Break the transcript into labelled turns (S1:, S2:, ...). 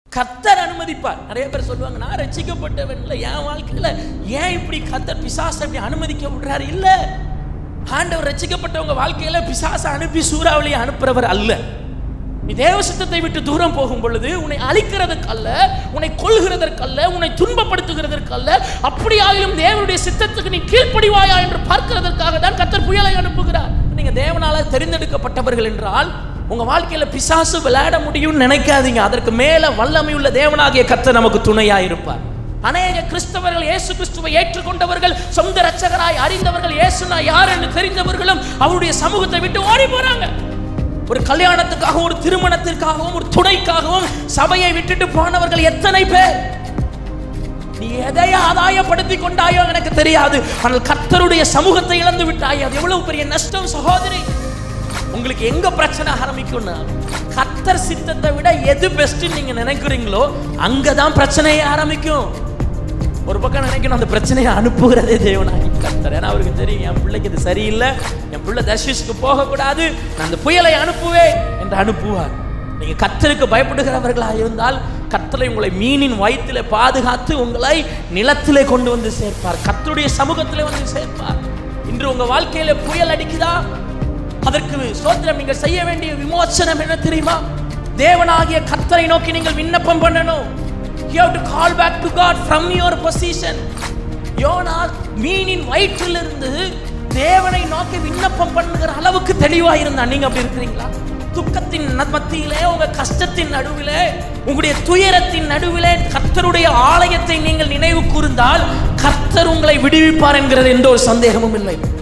S1: கர்த்தர் அனுமதிப்பார். நிறைய பேர் சொல்லுவாங்க, நான் ரட்சிக்கப்பட்டவன்ல, என் வாழ்க்கையில ஏன் இப்படி கர்த்தர் பிசாசை இப்படி அனுமதிக்க விடுறாரு? இல்ல, ஆண்டவர் ரட்சிக்கப்பட்டவங்க வாழ்க்கையில பிசாசை அனுப்பி சூறாவளியை அனுப்புறவர் அல்ல. நீ தேவ சித்தத்தை விட்டு தூரம் போகும் பொழுது உன்னை அழிக்கிறதுக்கல்ல, உன்னை கொல்கிறதற்கல்ல, உன்னை துன்பப்படுத்துகிறதற்கல்ல, அப்படியாயும் தேவனுடைய சித்தத்துக்கு நீ கீழ்ப்படிவாயா என்று பார்க்கிறதற்காக தான் கர்த்தர் புயலை அனுப்புகிறார். நீங்க தேவனால தெரிந்தெடுக்கப்பட்டவர்கள் என்றால் உங்க வாழ்க்கையில பிசாசு விளையாட முடியும்னு நினைக்காதீங்க. அதற்கு மேல வல்லமையுள்ள தேவனாகிய கர்த்தர் நமக்கு துணையாய் இருப்பார். அநேக கிறிஸ்தவர்கள், இயேசு கிறிஸ்துவை ஏற்றுக்கொண்டவர்கள், சொந்த இரட்சகராய் அறிந்தவர்கள், இயேசுனா யார் என்று தெரிந்தவர்களும் அவருடைய சமூகத்தை விட்டு ஓடி போறாங்க. ஒரு கல்யாணத்துக்காகவும், ஒரு திருமணத்திற்காகவும், ஒரு துணைக்காகவும் சபையை விட்டுட்டு போனவர்கள் எத்தனை பேர்? நீ எதை ஆதாயப்படுத்தி கொண்டாயோ எனக்கு தெரியாது, ஆனால் கர்த்தருடைய சமூகத்தை இழந்து விட்டாய். அது எவ்வளவு பெரிய நஷ்டம் சகோதரி. உங்களுக்கு எங்க பிரச்சனை ஆரம்பிக்கும்னா, கர்த்தர் சித்தத்தை விட எது பெஸ்ட் நீங்க நினைக்கிறீங்களோ அங்கதான் பிரச்சனையே ஆரம்பிக்கும். ஒரு பக்கம் நினைக்கணும், அந்த பிரச்சனையை அனுப்புகிறதே தேவனாகி கர்த்தர். ஏன்னா அவருக்கு தெரியும், என் பிள்ளைக்கு இது சரியில்லை, என் பிள்ளை தர்ஷிஷ்க்கு போகக்கூடாது, நான் அந்த புயலை அனுப்புவேன் என்று அனுப்புவார். நீங்க கர்த்தருக்கு பயப்படுகிறவர்களாக இருந்தால் கர்த்தரை உங்களை மீனின் வயிற்றிலே பாதுகாத்து உங்களை நிலத்திலே கொண்டு வந்து சேர்ப்பார், கர்த்தருடைய சமூகத்திலே வந்து சேர்ப்பார். இன்று உங்க வாழ்க்கையில புயல் அடிக்குதா? அதற்கு ஸ்தோத்திரம். நீங்கள் செய்ய வேண்டிய விமோசனம் என்ன தெரியுமா? தேவனாகிய கர்த்தரை நோக்கி நீங்கள் விண்ணப்பம் பண்ணணும். You have to call back to God from your position. Jonah மீனின் வயிற்றிலிருந்து தேவனை நோக்கி விண்ணப்பம் பண்ணுகிற அளவுக்கு தெளிவா இருந்தான். நீங்க அப்படி இருக்கிறீங்களா? துக்கத்தின் மத்தியிலே, உங்க கஷ்டத்தின் நடுவிலே, உங்களுடைய துயரத்தின் நடுவிலே கர்த்தருடைய ஆலயத்தை நீங்கள் நினைவு கூர்ந்தால் கர்த்தர் உங்களை விடுவிப்பார் என்கிறது எந்த ஒரு சந்தேகமும் இல்லை.